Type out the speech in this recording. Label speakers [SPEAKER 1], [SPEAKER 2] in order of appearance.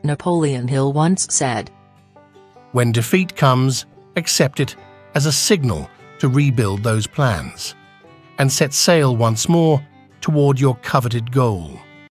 [SPEAKER 1] Napoleon Hill once said,
[SPEAKER 2] "When defeat comes, accept it as a signal to rebuild those plans and set sail once more toward your coveted goal."